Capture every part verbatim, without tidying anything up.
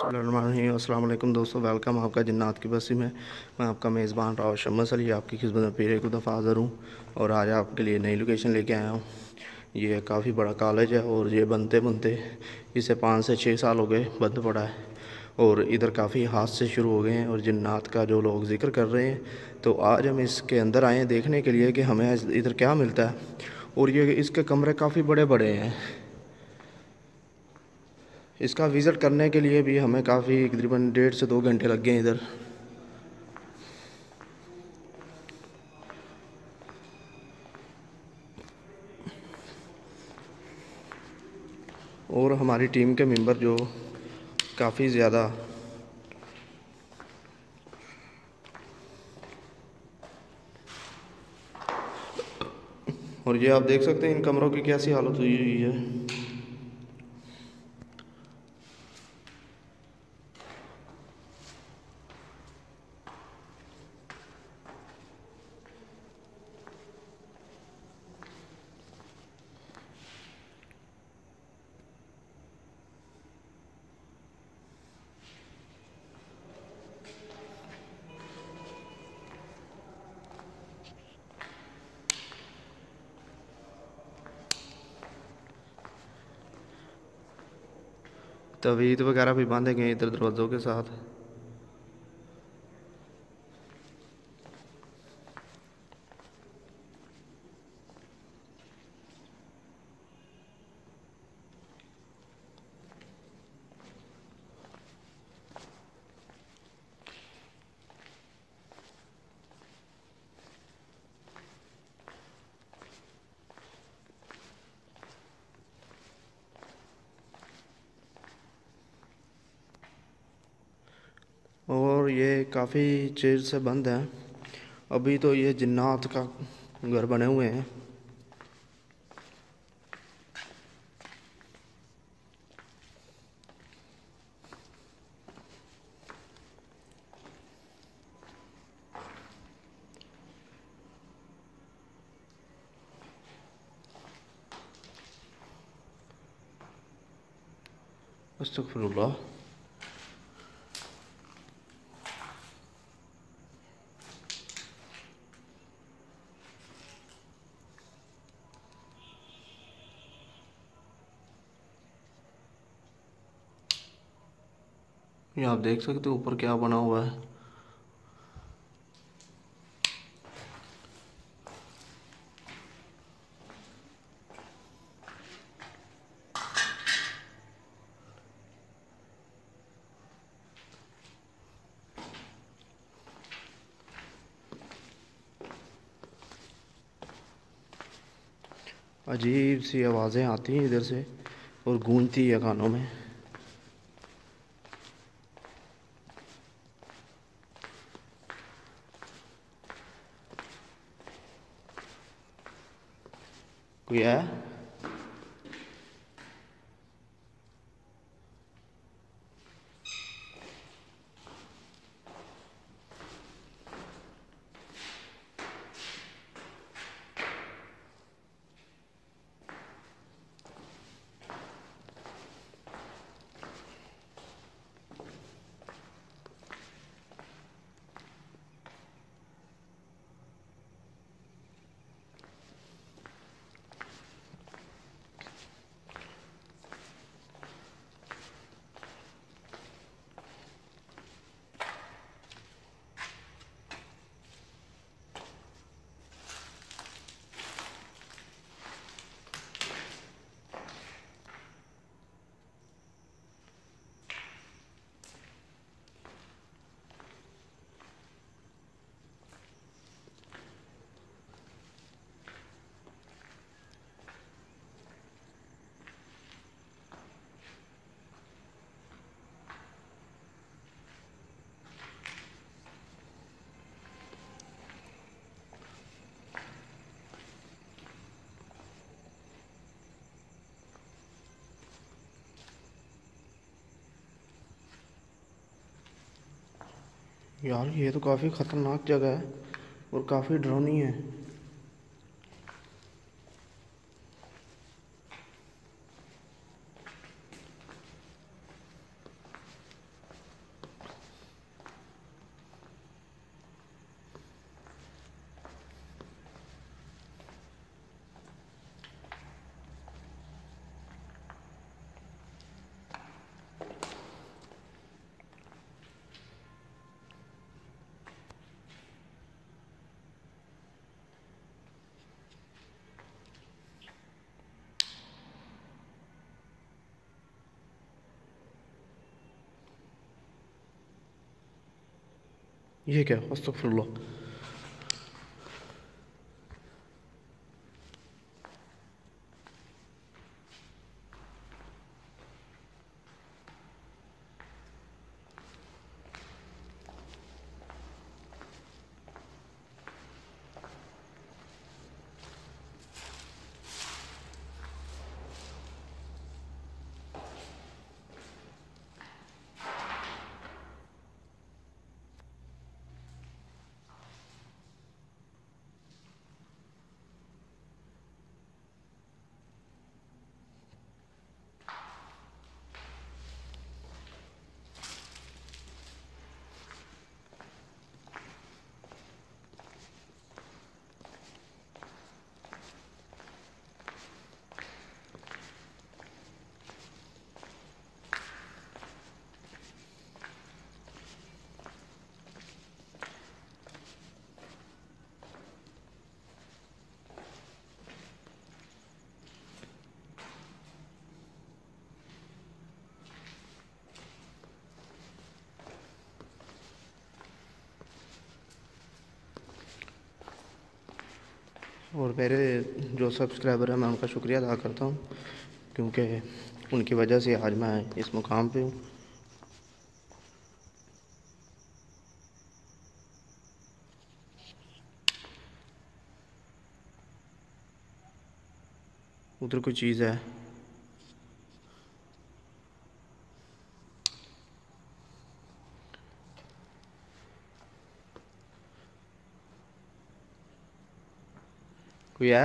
अस्सलाम वालेकुम दोस्तों, वेलकम आपका जन्नत की बस्ती में। मैं आपका मेज़बान राव शम्स अली आपकी खिदमत में फिर एक दफ़ा हाज़िर हूँ और आज आपके लिए नई लोकेशन लेके आया हूँ। ये काफ़ी बड़ा कॉलेज है और ये बनते बनते इसे पाँच से छः साल हो गए बंद पड़ा है और इधर काफ़ी हादसे शुरू हो गए हैं और जन्नत का जो लोग जिक्र कर रहे हैं। तो आज हम इसके अंदर आए हैं देखने के लिए कि हमें इधर क्या मिलता है। और ये इसके कमरे काफ़ी बड़े बड़े हैं। इसका विज़िट करने के लिए भी हमें काफ़ी तकरीबन डेढ़ से दो घंटे लग गए इधर। और हमारी टीम के मेंबर जो काफ़ी ज़्यादा और ये आप देख सकते हैं इन कमरों की कैसी हालत हुई हुई है। तवीत वगैरह भी बांधे गए इधर दरवाज़ों के साथ। और ये काफ़ी चेर से बंद है। अभी तो ये जिन्नात का घर बने हुए हैं। अस्तगफिरुल्लाह। ये आप देख सकते हो ऊपर क्या बना हुआ है। अजीब सी आवाज़ें आती हैं इधर से और गूंजती है कानों में। कोई है? यार ये तो काफ़ी ख़तरनाक जगह है और काफ़ी डरावनी है। ये क्या, अस्तगफुरुल्लाह। और मेरे जो सब्सक्राइबर हैं मैं उनका शुक्रिया अदा करता हूँ, क्योंकि उनकी वजह से आज मैं इस मुकाम पे हूँ। उधर कोई चीज़ है। कोई है?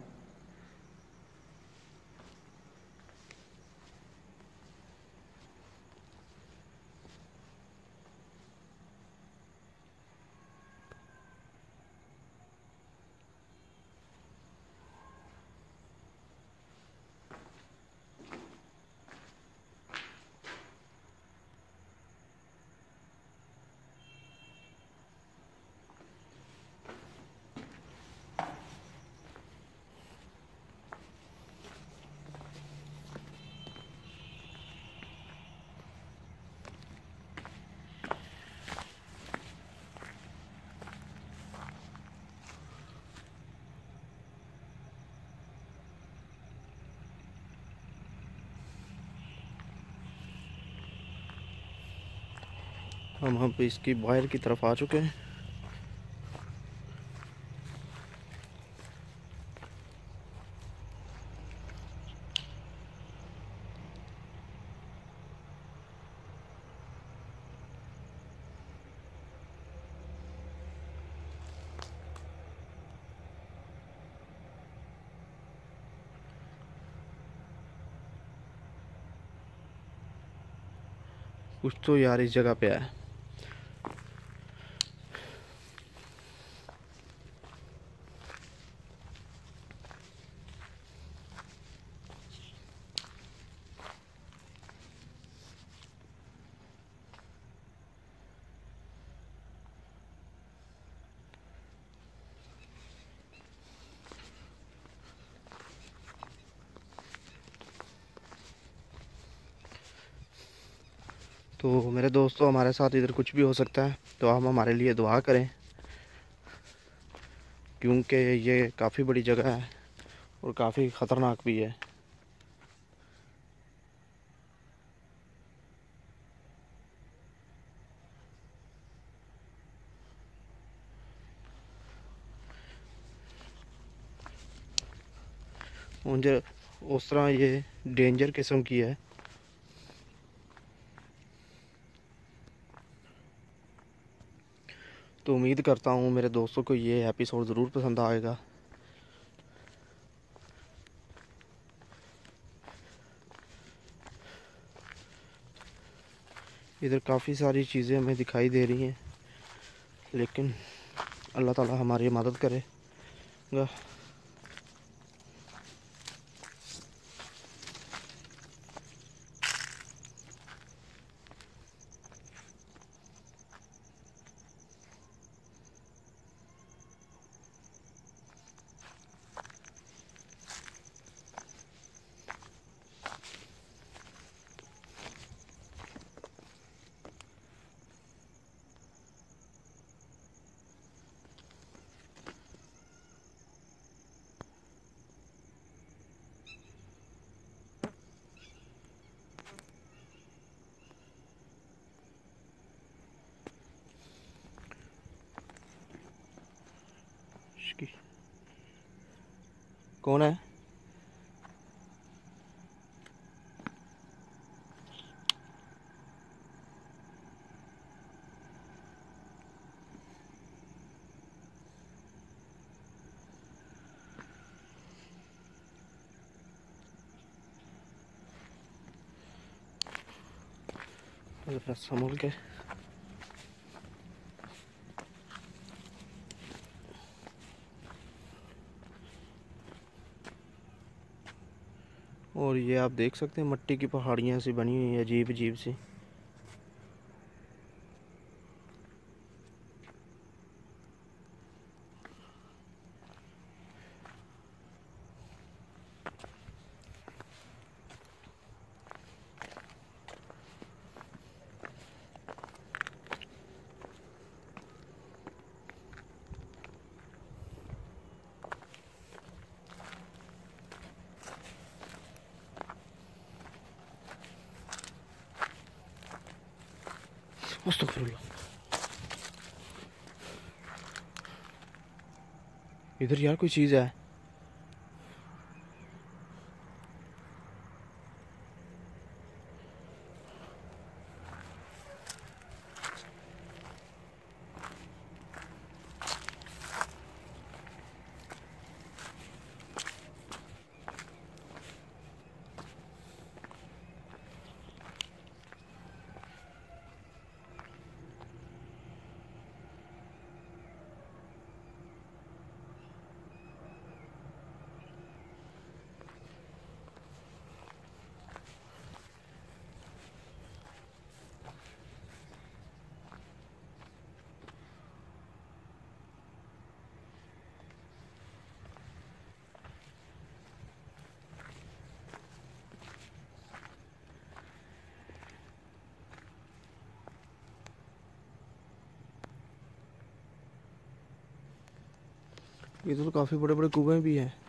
हम हम इसकी बाहर की तरफ आ चुके हैं। कुछ तो यार इस जगह पे है। तो मेरे दोस्तों, हमारे साथ इधर कुछ भी हो सकता है, तो आप हमारे लिए दुआ करें, क्योंकि ये काफ़ी बड़ी जगह है और काफ़ी ख़तरनाक भी है। मुझे उस तरह ये डेंजर किस्म की है। तो उम्मीद करता हूँ मेरे दोस्तों को ये एपिसोड ज़रूर पसंद आएगा। इधर काफ़ी सारी चीज़ें हमें दिखाई दे रही हैं, लेकिन अल्लाह ताला हमारी मदद करेगा। बारिश की। कौन है? संभल के। और ये आप देख सकते हैं मिट्टी की पहाड़ियाँ सी बनी हुई है, अजीब अजीब सी। अस्तगफुरुल्लाह। इधर यार कोई चीज़ है। इधर तो काफ़ी बड़े बड़े कुएं भी हैं।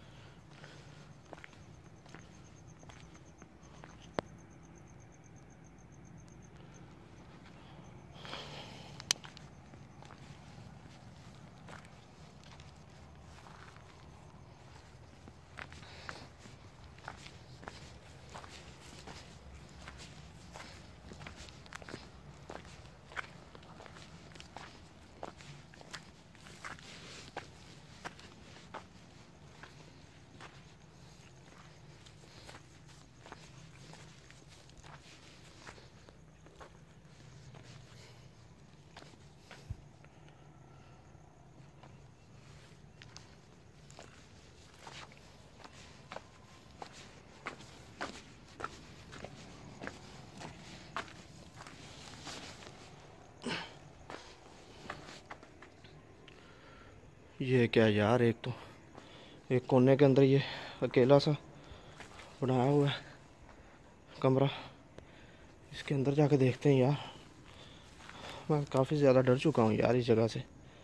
ये क्या यार, एक तो एक कोने के अंदर ये अकेला सा बनाया हुआ है कमरा। इसके अंदर जाके देखते हैं यार। मैं काफ़ी ज़्यादा डर चुका हूँ यार इस जगह से।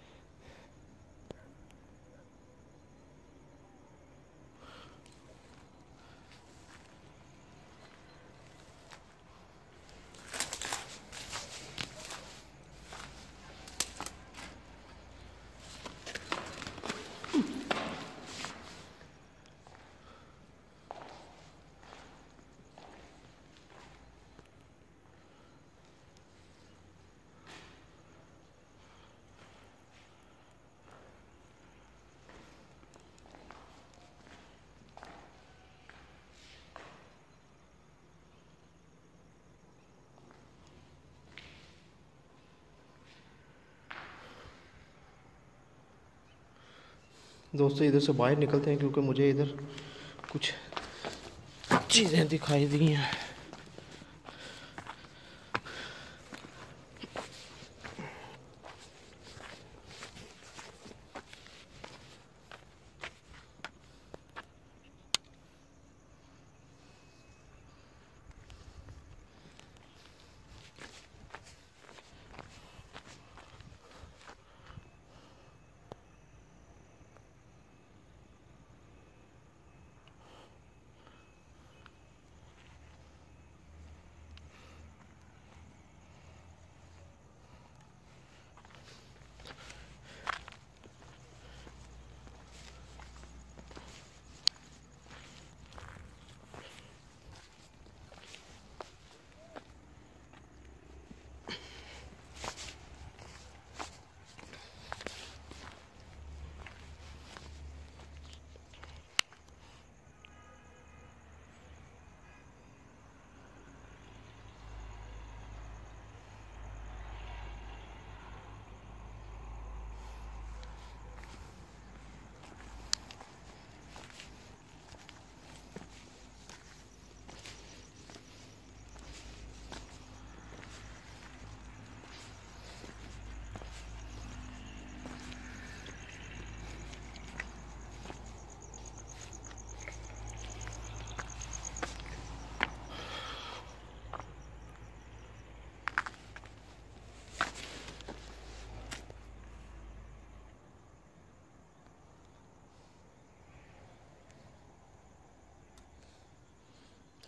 दोस्तों इधर से बाहर निकलते हैं क्योंकि मुझे इधर कुछ चीज़ें दिखाई दी हैं।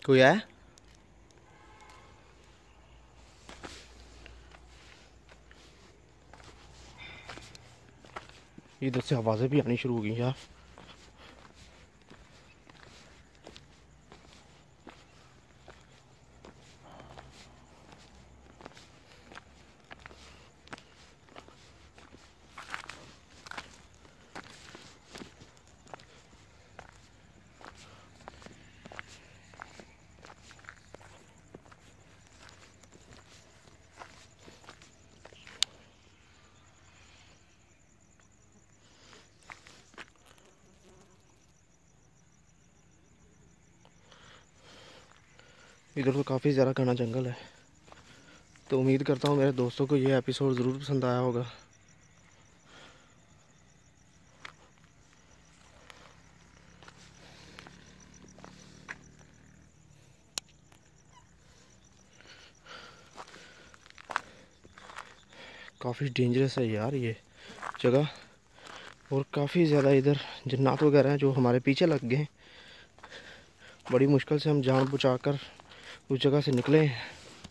कोई आया? इधर से आवाज़ें भी आनी शुरू हो गई यार। इधर तो काफ़ी ज़्यादा घना जंगल है, तो उम्मीद करता हूँ मेरे दोस्तों को ये एपिसोड ज़रूर पसंद आया होगा। काफ़ी डेंजरस है यार ये जगह, और काफ़ी ज़्यादा इधर जन्नात वगैरह हैं जो हमारे पीछे लग गए। बड़ी मुश्किल से हम जान बचा कर उस जगह से निकले हैं।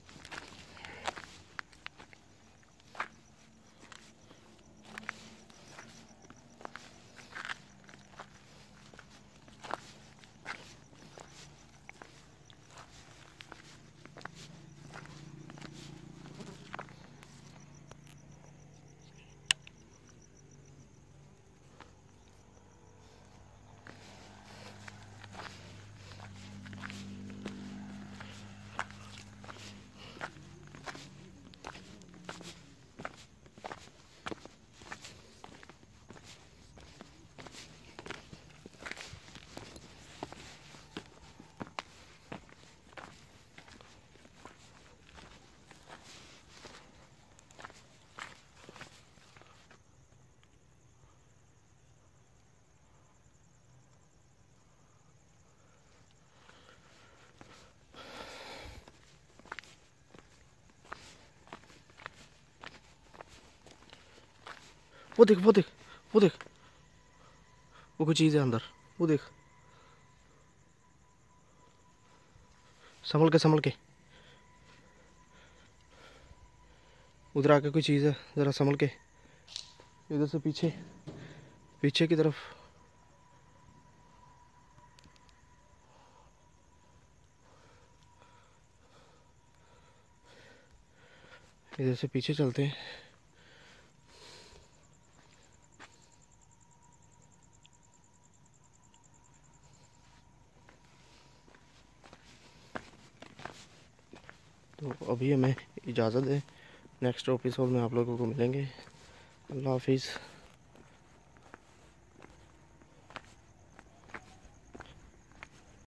वो देख वो देख वो देख, वो कोई चीज़ है अंदर, वो देख। संभल के संभल के, उधर आके कोई चीज़ है, ज़रा संभल के। इधर से पीछे पीछे की तरफ। इधर से पीछे चलते हैं। तो अभी हमें इजाज़त दें, नेक्स्ट एपिसोड में आप लोगों को मिलेंगे। अल्लाह हाफिज़।